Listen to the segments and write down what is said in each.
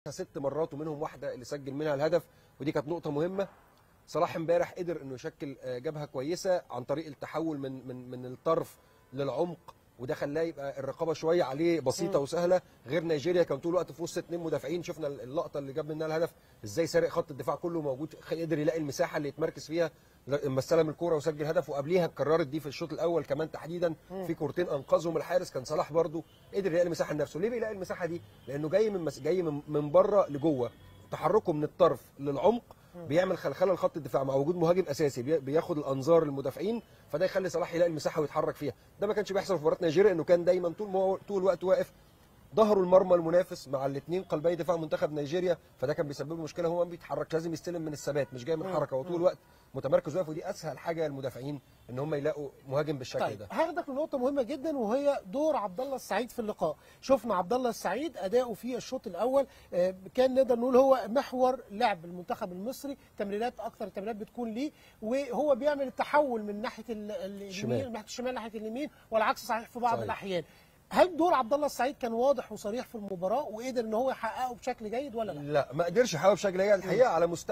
6 مرات ومنهم واحده اللي سجل منها الهدف، ودي كانت نقطه مهمه. صلاح امبارح قدر انه يشكل جبهه كويسه عن طريق التحول من الطرف للعمق، وده خلاه يبقى الرقابه شويه عليه بسيطه وسهله. غير نيجيريا كان طول الوقت في وسط 2 مدافعين، شفنا اللقطه اللي جاب منها الهدف ازاي سارق خط الدفاع كله موجود، قدر يلاقي المساحه اللي يتمركز فيها لما استلم الكوره وسجل هدف. وقبليها اتكررت دي في الشوط الاول كمان تحديدا في كورتين انقذهم الحارس، كان صلاح برده قدر يلاقي المساحه لنفسه. ليه بيلاقي المساحه دي؟ لانه جاي من بره لجوه، تحركه من الطرف للعمق بيعمل خلخله لخط الدفاع مع وجود مهاجم اساسي بياخد الانظار المدافعين، فده يخلي صلاح يلاقي المساحه ويتحرك فيها. ده ما كانش بيحصل في مباراه نيجيريا، انه كان دايما طول الوقت واقف ظهره المرمى المنافس مع الاثنين قلبي دفاع منتخب نيجيريا، فده كان بيسبب له مشكله. هو ما بيتحرك، لازم يستلم من الثبات مش جاي من الحركه، هو طول الوقت متمركز واقف، ودي اسهل حاجه للمدافعين ان هم يلاقوا مهاجم بالشكل ده. هاخدك لنقطه مهمه جدا وهي دور عبد الله السعيد في اللقاء. شفنا عبد الله السعيد اداؤه في الشوط الاول كان نقدر نقول هو محور لعب المنتخب المصري، تمريرات اكثر التمريرات بتكون ليه، وهو بيعمل التحول من ناحيه اليمين ناحيه الشمال ناحيه اليمين، والعكس صحيح في بعض الاحيان. هل دور عبد الله السعيد كان واضح وصريح في المباراه وقدر ان هو يحققه بشكل جيد ولا لا؟ لا، ما قدرش يحققه بشكل جيد الحقيقه.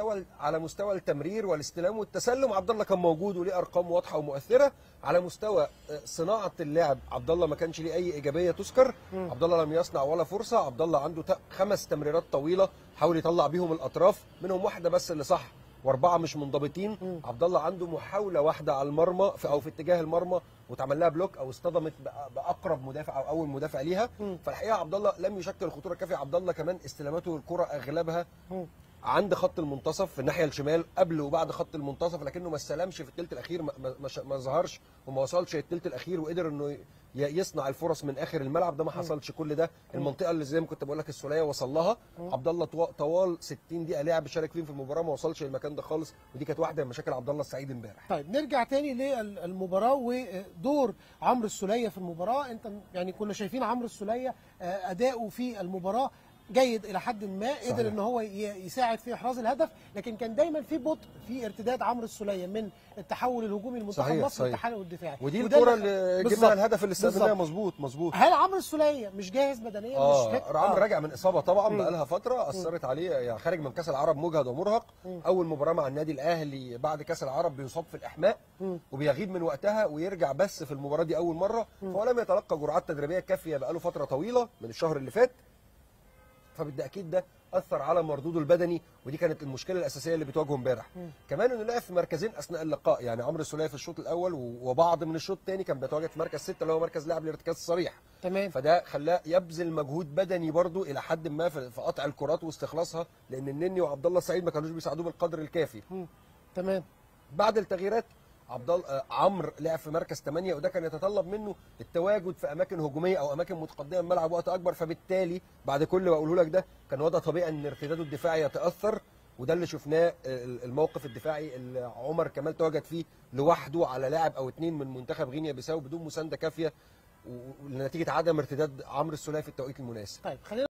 على مستوى التمرير والاستلام والتسلم عبد الله كان موجود وليه ارقام واضحه ومؤثره. على مستوى صناعه اللعب عبد الله ما كانش ليه اي ايجابيه تذكر. عبد الله لم يصنع ولا فرصه. عبد الله عنده 5 تمريرات طويله حاول يطلع بيهم الاطراف، منهم واحده بس اللي صح واربعه مش منضبطين. عبد الله عنده محاوله واحده على المرمى او في اتجاه المرمى واتعمل لها بلوك او اصطدمت باقرب مدافع او اول مدافع ليها. فالحقيقه عبد الله لم يشكل الخطوره الكافيه. عبد الله كمان استلاماته الكره اغلبها عند خط المنتصف في الناحيه الشمال قبل وبعد خط المنتصف، لكنه ما استلمش في الثلث الاخير، ما ظهرش وما وصلش للثلث الاخير وقدر انه يصنع الفرص من اخر الملعب. ده ما حصلش كل ده. المنطقه اللي زي ما كنت بقول لك السوليه وصل لها عبد الله طوال 60 دقيقه لعب شارك فيهم في المباراه ما وصلش للمكان ده خالص، ودي كانت واحده من مشاكل عبد الله السعيد امبارح. طيب نرجع تاني للمباراه ودور عمرو السوليه في المباراه. انت يعني كنا شايفين عمرو السوليه اداؤه في المباراه جيد الى حد ما، قدر ان هو يساعد في احراز الهدف، لكن كان دايما في بطء في ارتداد عمرو السوليه من التحول الهجومي للمنتخب المصري للتحول الدفاعي، ودي الكره اللي جبنا الهدف اللي استقبلناه مظبوط. هل عمرو السوليه مش جاهز بدنيا؟ عمرو راجع من اصابه طبعا بقى لها فتره اثرت عليه، يعني خارج من كاس العرب مجهد ومرهق. اول مباراه مع النادي الاهلي بعد كاس العرب بيصاب في الاحماء وبيغيب من وقتها ويرجع بس في المباراه دي اول مره، فهو لم يتلقى جرعات تدريبيه كافيه بقى له فتره طويله من الشهر اللي فات، فبالتاكيد ده اثر على مردوده البدني، ودي كانت المشكله الاساسيه اللي بتواجهه امبارح. كمان انه لعب في مركزين اثناء اللقاء، يعني عمرو السوليه في الشوط الاول وبعض من الشوط الثاني كان بيتواجد في مركز 6 اللي هو مركز لاعب الارتكاز الصريح. تمام. فده خلاه يبذل مجهود بدني برضه الى حد ما في قطع الكرات واستخلاصها، لان النني وعبد الله السعيد ما كانوش بيساعدوه بالقدر الكافي. تمام. بعد التغييرات عمرو لعب في مركز 8، وده كان يتطلب منه التواجد في اماكن هجوميه او اماكن متقدمه من الملعب وقت اكبر، فبالتالي بعد كل اللي بقوله لك ده كان وضع طبيعي ان ارتداده الدفاعي يتاثر، وده اللي شفناه. الموقف الدفاعي اللي عمر كمال تواجد فيه لوحده على لاعب او 2 من منتخب غينيا بيساو بدون مسانده كافيه، ونتيجه عدم ارتداد عمرو السوليه في التوقيت المناسب. طيب خلينا